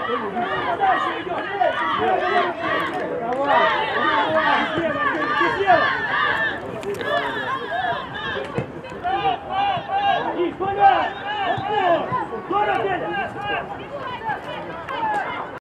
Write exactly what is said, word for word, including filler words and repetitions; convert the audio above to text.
Дальше идем! Давай! Слева, слева! И, Коля! Здорово, Федя!